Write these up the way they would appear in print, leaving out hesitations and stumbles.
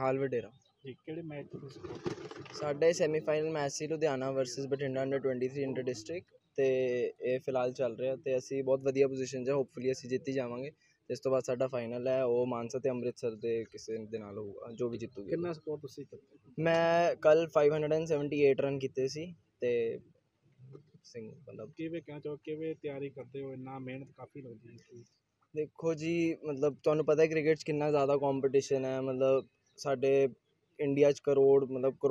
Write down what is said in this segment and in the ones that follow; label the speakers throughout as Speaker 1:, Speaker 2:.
Speaker 1: ਨਿਹਾਲ ਵਡੇਰਾ।
Speaker 2: ਜੀ ਕਿਹੜੇ ਮੈਚ ਤੋਂ ਸਪੋਰਟ?
Speaker 1: ਸਾਡੇ ਸੈਮੀਫਾਈਨਲ ਮੈਚ ਸੀ Ludhiana versus Bathinda under 23 inter district, ਅਤੇ ਇਹ ਫਿਲਹਾਲ ਚੱਲ ਰਿਹਾ ਅਤੇ ਅਸੀਂ ਬਹੁਤ ਵਧੀਆ ਪੋਜੀਸ਼ਨ 'ਚ, ਹੋਪਫੁਲੀ ਅਸੀਂ ਜਿੱਤ ਹੀ ਜਾਵਾਂਗੇ। ਇਸ ਤੋਂ ਬਾਅਦ ਸਾਡਾ ਫਾਈਨਲ ਹੈ, ਉਹ ਮਾਨਸਾ ਅਤੇ ਅੰਮ੍ਰਿਤਸਰ ਦੇ ਕਿਸੇ ਦੇ ਨਾਲ ਹੋਊਗਾ, ਜੋ ਵੀ ਜਿੱਤੂਗਾ।
Speaker 2: ਕਿੰਨਾ ਸਕੋਰ ਤੁਸੀਂ ਕੀਤਾ?
Speaker 1: ਮੈਂ ਕੱਲ੍ਹ 578 ਰਨ ਕੀਤੇ ਸੀ ਅਤੇ ਮਤਲਬ
Speaker 2: ਕਿਵੇਂ ਕਹਿਣਾ ਚਾਹੋ, ਕਿਵੇਂ ਤਿਆਰੀ ਕਰਦੇ ਹੋ? ਇੰਨਾ ਮਿਹਨਤ ਕਾਫੀ ਲੱਗਦੀ ਹੈ।
Speaker 1: ਦੇਖੋ ਜੀ, ਮਤਲਬ ਤੁਹਾਨੂੰ ਪਤਾ ਕ੍ਰਿਕਟ 'ਚ ਕਿੰਨਾ ਜ਼ਿਆਦਾ ਕੰਪੀਟੀਸ਼ਨ ਹੈ। ਮਤਲਬ ਸਾਡੇ ਇੰਡੀਆ 'ਚ ਕਰੋੜ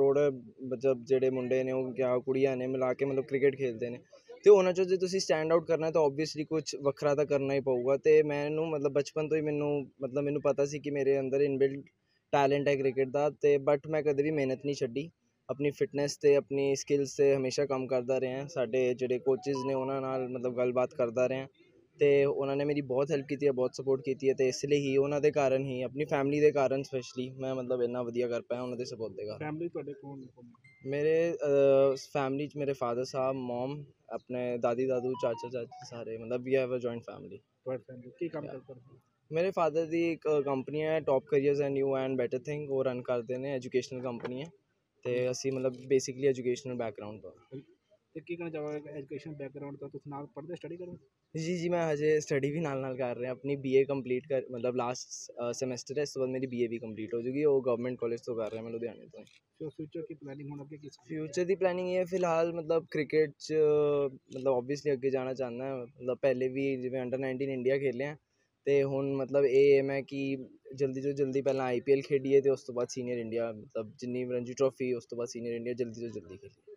Speaker 1: ਮਤਲਬ ਜਿਹੜੇ ਮੁੰਡੇ ਨੇ ਉਹ ਜਾਂ ਕੁੜੀਆਂ ਨੇ ਮਿਲਾ ਕੇ ਮਤਲਬ ਕ੍ਰਿਕਟ ਖੇਡਦੇ ਨੇ, ਅਤੇ ਉਹਨਾਂ 'ਚੋਂ ਜੇ ਤੁਸੀਂ ਸਟੈਂਡ ਆਊਟ ਕਰਨਾ ਤਾਂ ਓਬਵੀਅਸਲੀ ਕੁਛ ਵੱਖਰਾ ਤਾਂ ਕਰਨਾ ਹੀ ਪਊਗਾ। ਅਤੇ ਮੈਨੂੰ ਮਤਲਬ ਬਚਪਨ ਤੋਂ ਹੀ ਮੈਨੂੰ ਪਤਾ ਸੀ ਕਿ ਮੇਰੇ ਅੰਦਰ ਇਨਬਿਲਟ ਟੈਲੈਂਟ ਹੈ ਕ੍ਰਿਕਟ ਦਾ, ਅਤੇ ਬਟ ਮੈਂ ਕਦੇ ਵੀ ਮਿਹਨਤ ਨਹੀਂ ਛੱਡੀ। ਆਪਣੀ ਫਿਟਨੈਸ 'ਤੇ ਆਪਣੀ ਸਕਿੱਲਸ 'ਤੇ ਹਮੇਸ਼ਾ ਕੰਮ ਕਰਦਾ ਰਿਹਾ। ਸਾਡੇ ਜਿਹੜੇ ਕੋਚਿਸ ਨੇ ਉਹਨਾਂ ਨਾਲ ਮਤਲਬ ਗੱਲਬਾਤ ਕਰਦਾ ਰਿਹਾ, ਅਤੇ ਉਹਨਾਂ ਨੇ ਮੇਰੀ ਬਹੁਤ ਹੈਲਪ ਕੀਤੀ ਹੈ, ਬਹੁਤ ਸਪੋਰਟ ਕੀਤੀ ਹੈ, ਅਤੇ ਇਸ ਲਈ ਹੀ ਉਹਨਾਂ ਦੇ ਕਾਰਨ ਹੀ, ਆਪਣੀ ਫੈਮਿਲੀ ਦੇ ਕਾਰਨ ਸਪੈਸ਼ਲੀ ਮੈਂ ਮਤਲਬ ਇੰਨਾ ਵਧੀਆ ਕਰ ਪਾਇਆ ਉਹਨਾਂ ਦੇ ਸਪੋਰਟ ਦੇ ਕਾਰਨ।
Speaker 2: ਫੈਮਿਲੀ ਤੁਹਾਡੇ ਕੋਲ?
Speaker 1: ਮੇਰੇ ਫੈਮਿਲੀ 'ਚ ਮੇਰੇ ਫਾਦਰ ਸਾਹਿਬ, ਮੋਮ, ਆਪਣੇ ਦਾਦੀ ਦਾਦੂ, ਚਾਚਾ ਚਾਚੀ, ਸਾਰੇ ਮਤਲਬ we have a joint family.
Speaker 2: ਕੀ ਕੰਮ ਕਰਦੇ?
Speaker 1: ਮੇਰੇ ਫਾਦਰ ਦੀ ਇੱਕ ਕੰਪਨੀ ਹੈ top careers and new and better thing, ਉਹ ਰਨ ਕਰਦੇ ਨੇ, ਐਜੂਕੇਸ਼ਨਲ ਕੰਪਨੀ ਹੈ, ਅਤੇ ਅਸੀਂ ਮਤਲਬ ਬੇਸਿਕਲੀ ਐਜੂਕੇਸ਼ਨਲ ਬੈਕਗਰਾਊਂਡ ਤੋਂ।
Speaker 2: ਅਤੇ ਕੀ ਕਹਿਣਾ ਚਾਹੋਗੇ ਐਜੂਕੇਸ਼ਨ ਬੈਕਗਰਾਊਂਡ ਤੋਂ ਤੁਸੀਂ ਨਾਲ ਪੜ੍ਹਦੇ ਸਟੱਡੀ ਕਰਦੇ?
Speaker 1: ਜੀ ਮੈਂ ਹਜੇ ਸਟੱਡੀ ਵੀ ਨਾਲ ਕਰ ਰਿਹਾ, ਆਪਣੀ BA ਕੰਪਲੀਟ ਮਤਲਬ ਲਾਸਟ ਸਮੈਸਟਰ ਹੈ, ਇਸ ਤੋਂ ਬਾਅਦ ਮੇਰੀ BA ਵੀ ਕੰਪਲੀਟ ਹੋ ਜੂਗੀ, ਉਹ ਗਵਰਨਮੈਂਟ ਕਾਲਜ ਤੋਂ ਕਰ ਰਿਹਾ ਮੈਂ, ਲੁਧਿਆਣੇ ਤੋਂ।
Speaker 2: ਸੋ ਫਿਊਚਰ ਕੀ ਪਲੈਨਿੰਗ ਹੁਣ ਅੱਗੇ?
Speaker 1: ਫਿਊਚਰ ਦੀ ਪਲੈਨਿੰਗ ਇਹ ਹੈ ਫਿਲਹਾਲ ਮਤਲਬ ਕ੍ਰਿਕਟ 'ਚ ਮਤਲਬ ਓਬਵੀਅਸਲੀ ਅੱਗੇ ਜਾਣਾ ਚਾਹੁੰਦਾ। ਮਤਲਬ ਪਹਿਲੇ ਵੀ ਜਿਵੇਂ ਅੰਡਰ 19 ਇੰਡੀਆ ਖੇਲਿਆ, ਅਤੇ ਹੁਣ ਮਤਲਬ ਇਹ ਏਮ ਹੈ ਕਿ ਜਲਦੀ ਤੋਂ ਜਲਦੀ ਪਹਿਲਾਂ IPL ਖੇਡੀਏ, ਅਤੇ ਉਸ ਤੋਂ ਬਾਅਦ ਸੀਨੀਅਰ ਇੰਡੀਆ, ਮਤਲਬ ਜਿੰਨੀ ਰਣਜੀ ਟਰੋਫੀ, ਉਸ ਤੋਂ ਬਾਅਦ ਸੀਨੀਅਰ ਇੰਡੀਆ ਜਲਦੀ ਤੋਂ ਜਲਦੀ ਖੇਲੀਏ।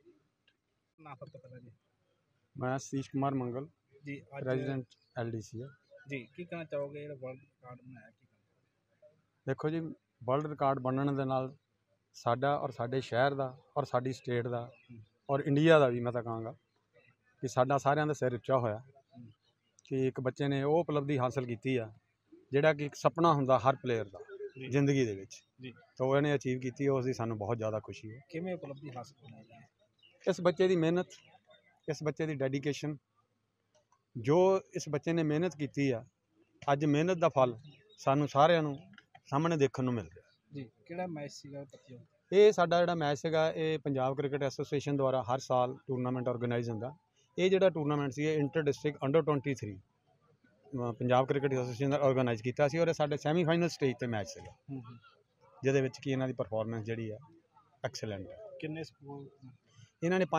Speaker 2: ਨਾ ਸਭ ਤੋਂ ਪਹਿਲਾਂ ਜੀ
Speaker 3: ਮੈਂ ਸਤੀਸ਼ ਕੁਮਾਰ ਮੰਗਲ
Speaker 2: ਜੀ,
Speaker 3: ਪ੍ਰੈਜ਼ੀਡੈਂਟ LDC ਹੈ
Speaker 2: ਜੀ। ਕੀ ਕਹਿਣਾ ਚਾਹੋਗੇ ਜਿਹੜਾ ਵਰਲਡ ਰਿਕਾਰਡ ਬਣਾਇਆ?
Speaker 3: ਦੇਖੋ ਜੀ, ਵਰਲਡ ਰਿਕਾਰਡ ਬਣਨ ਦੇ ਨਾਲ ਸਾਡਾ ਔਰ ਸਾਡੇ ਸ਼ਹਿਰ ਦਾ ਔਰ ਸਾਡੀ ਸਟੇਟ ਦਾ ਔਰ ਇੰਡੀਆ ਦਾ ਵੀ, ਮੈਂ ਤਾਂ ਕਹਾਂਗਾ ਕਿ ਸਾਡਾ ਸਾਰਿਆਂ ਦਾ ਸਿਰ ਉੱਚਾ ਹੋਇਆ ਕਿ ਇੱਕ ਬੱਚੇ ਨੇ ਉਹ ਉਪਲਬਧੀ ਹਾਸਲ ਕੀਤੀ ਆ ਜਿਹੜਾ ਕਿ ਇੱਕ ਸੁਪਨਾ ਹੁੰਦਾ ਹਰ ਪਲੇਅਰ ਦਾ ਜ਼ਿੰਦਗੀ ਦੇ ਵਿੱਚ
Speaker 2: ਜੀ,
Speaker 3: ਤਾਂ ਉਹਨੇ ਅਚੀਵ ਕੀਤੀ, ਉਸ ਦੀ ਸਾਨੂੰ ਬਹੁਤ ਜ਼ਿਆਦਾ ਖੁਸ਼ੀ ਹੈ।
Speaker 2: ਕਿਵੇਂ ਉਪਲਬਧੀ ਹਾਸਲ ਹੋਈ ਹੈ?
Speaker 3: ਇਸ ਬੱਚੇ ਦੀ ਮਿਹਨਤ, ਇਸ ਬੱਚੇ ਦੀ ਡੈਡੀਕੇਸ਼ਨ, ਜੋ ਇਸ ਬੱਚੇ ਨੇ ਮਿਹਨਤ ਕੀਤੀ ਆ, ਅੱਜ ਮਿਹਨਤ ਦਾ ਫਲ ਸਾਨੂੰ ਸਾਰਿਆਂ ਨੂੰ ਸਾਹਮਣੇ ਦੇਖਣ ਨੂੰ ਮਿਲ ਰਿਹਾ
Speaker 2: ਜੀ। ਕਿਹੜਾ ਮੈਚ ਸੀਗਾ?
Speaker 3: ਇਹ ਸਾਡਾ ਜਿਹੜਾ ਮੈਚ ਸੀਗਾ, ਇਹ ਪੰਜਾਬ ਕ੍ਰਿਕਟ ਐਸੋਸੀਏਸ਼ਨ ਦੁਆਰਾ ਹਰ ਸਾਲ ਟੂਰਨਾਮੈਂਟ ਔਰਗੇਨਾਈਜ਼ ਹੁੰਦਾ। ਇਹ ਜਿਹੜਾ ਟੂਰਨਾਮੈਂਟ ਸੀ ਇਹ inter district under 23 Punjab cricket association ਨੇ ਔਰਗੇਨਾਈਜ਼ ਕੀਤਾ ਸੀ, ਔਰ ਇਹ ਸਾਡੇ ਸੈਮੀਫਾਈਨਲ ਸਟੇਜ 'ਤੇ ਮੈਚ ਸੀਗਾ, ਜਿਹਦੇ ਵਿੱਚ ਕਿ ਇਹਨਾਂ ਦੀ ਪਰਫਾਰਮੈਂਸ ਜਿਹੜੀ ਆ ਐਕਸਲੈਂਟ ਹੈ।
Speaker 2: ਕਿੰਨੇ ਸਕੋਰ?
Speaker 3: ਇਹਨਾਂ ਨੇ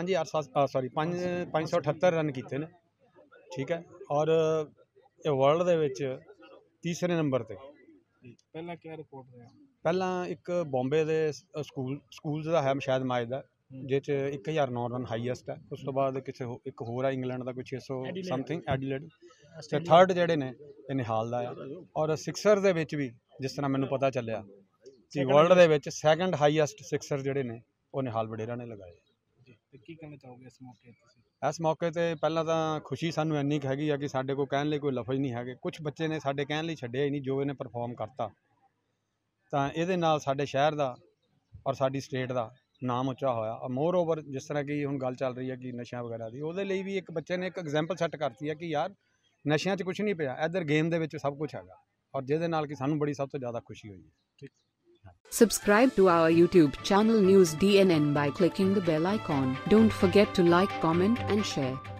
Speaker 3: 578 ਰਨ ਕੀਤੇ ਨੇ, ਠੀਕ ਹੈ, ਔਰ ਇਹ ਵਰਲਡ ਦੇ ਵਿੱਚ ਤੀਸਰੇ ਨੰਬਰ 'ਤੇ।
Speaker 2: ਪਹਿਲਾਂ ਕਿਹੜਾ ਰਿਕਾਰਡ ਰਿਹਾ?
Speaker 3: ਪਹਿਲਾਂ ਇੱਕ ਬੰਬੇ ਦੇ ਸਕੂਲਸ ਦਾ ਹੈ ਸ਼ਾਇਦ ਮੈਚ ਦਾ, ਜਿਸ 'ਚ 1009 ਰਨ ਹਾਈਐਸਟ ਹੈ। ਉਸ ਤੋਂ ਬਾਅਦ ਇੱਕ ਹੋਰ ਆ ਇੰਗਲੈਂਡ ਦਾ, ਕੋਈ 600 ਸਮਥਿੰਗ, ਐਡੀਲੇਡ, ਅਤੇ ਥਰਡ ਜਿਹੜੇ ਨੇ ਇਹ ਨਿਹਾਲ ਦਾ ਆ। ਔਰ ਸਿਕਸਰ ਦੇ ਵਿੱਚ ਵੀ ਜਿਸ ਤਰ੍ਹਾਂ ਮੈਨੂੰ ਪਤਾ ਚੱਲਿਆ ਕਿ ਵਰਲਡ ਦੇ ਵਿੱਚ ਸੈਕੰਡ ਹਾਈਐਸਟ ਸਿਕਸਰ ਜਿਹੜੇ ਨੇ ਉਹ ਨਿਹਾਲ ਵਡੇਰਾ ਨੇ ਲਗਾਏ।
Speaker 2: ਤੇ ਕੀ ਕਹਿਣਾ ਚਾਹੋਗੇ ਇਸ ਮੌਕੇ ਤੇ?
Speaker 3: ਇਸ ਮੌਕੇ 'ਤੇ ਪਹਿਲਾਂ ਤਾਂ ਖੁਸ਼ੀ ਸਾਨੂੰ ਇੰਨੀ ਕੁ ਹੈਗੀ ਆ ਕਿ ਸਾਡੇ ਕੋਲ ਕਹਿਣ ਲਈ ਕੋਈ ਲਫ਼ਜ਼ ਨਹੀਂ ਹੈਗੇ। ਕੁਛ ਬੱਚੇ ਨੇ ਸਾਡੇ ਕਹਿਣ ਲਈ ਛੱਡਿਆ ਹੀ ਨਹੀਂ, ਜੋ ਇਹਨੇ ਪਰਫਾਰਮ ਕਰਤਾ, ਤਾਂ ਇਹਦੇ ਨਾਲ ਸਾਡੇ ਸ਼ਹਿਰ ਦਾ ਔਰ ਸਾਡੀ ਸਟੇਟ ਦਾ ਨਾਮ ਉੱਚਾ ਹੋਇਆ। ਮੋਰ ਓਵਰ ਜਿਸ ਤਰ੍ਹਾਂ ਕਿ ਹੁਣ ਗੱਲ ਚੱਲ ਰਹੀ ਹੈ ਕਿ ਨਸ਼ਿਆਂ ਵਗੈਰਾ ਦੀ, ਉਹਦੇ ਲਈ ਵੀ ਇੱਕ ਬੱਚੇ ਨੇ ਇੱਕ ਐਗਜ਼ਾਮਪਲ ਸੈੱਟ ਕਰਤੀ ਹੈ ਕਿ ਯਾਰ ਨਸ਼ਿਆਂ 'ਚ ਕੁਛ ਨਹੀਂ ਪਿਆ, ਇੱਧਰ ਗੇਮ ਦੇ ਵਿੱਚ ਸਭ ਕੁਛ ਹੈਗਾ, ਔਰ ਜਿਹਦੇ ਨਾਲ ਕਿ ਸਾਨੂੰ ਬੜੀ ਸਭ ਤੋਂ ਜ਼ਿਆਦਾ ਖੁਸ਼ੀ ਹੋਈ ਹੈ।
Speaker 4: Subscribe to our YouTube channel News DNN by clicking the bell icon. Don't forget to like, comment and share.